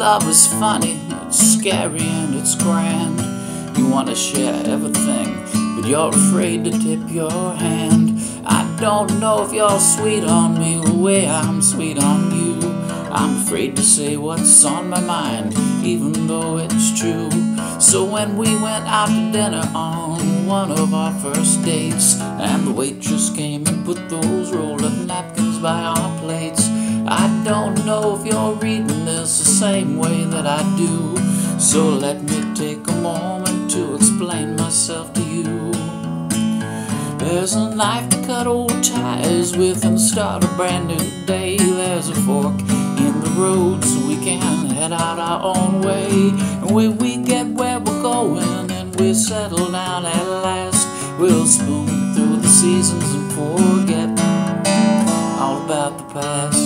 Love is funny, it's scary and it's grand. You want to share everything, but you're afraid to tip your hand. I don't know if you're sweet on me the way I'm sweet on you. I'm afraid to say what's on my mind, even though it's true. So when we went out to dinner on one of our first dates, and the waitress came and put those roll-up napkins by our plates, I don't know if you're reading this the same way that I do. So let me take a moment to explain myself to you. There's a knife to cut old ties with and start a brand new day. There's a fork in the road so we can head out our own way. And when we get where we're going and we settle down at last, we'll spoon through the seasons and forget all about the past.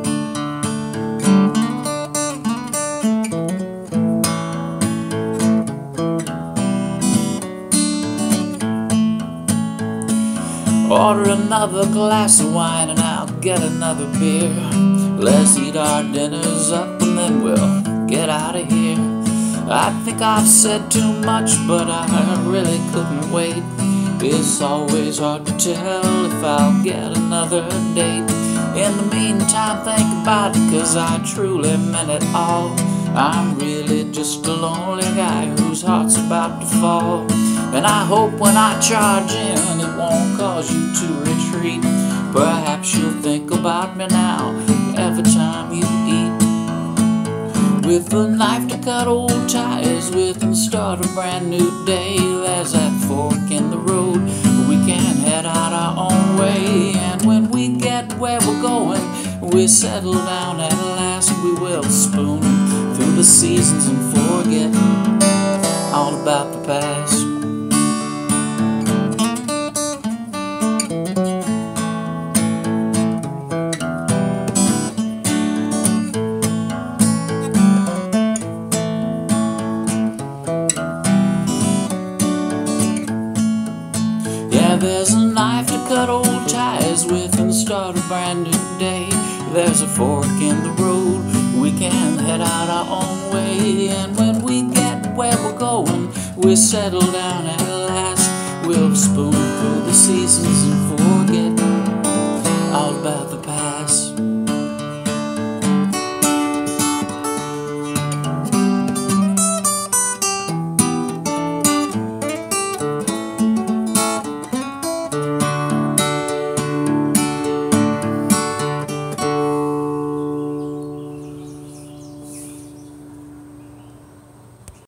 Order another glass of wine and I'll get another beer. Let's eat our dinners up and then we'll get out of here. I think I've said too much, but I really couldn't wait. It's always hard to tell if I'll get another date. In the meantime, think about it, 'cause I truly meant it all. I'm really just a lonely guy whose heart's about to fall. And I hope when I charge in it won't cause you to retreat. Perhaps you'll think about me now every time you eat. With a knife to cut old ties with and start a brand new day. There's that fork in the road, we can head out our own way. And when we get where we're going, we settle down at last. We will spoon through the seasons and forget all about the past. There's a knife to cut old ties with and start a brand new day. There's a fork in the road, we can head out our own way. And when we get where we're going, we settle down at last. We'll spoon through the seasons and forget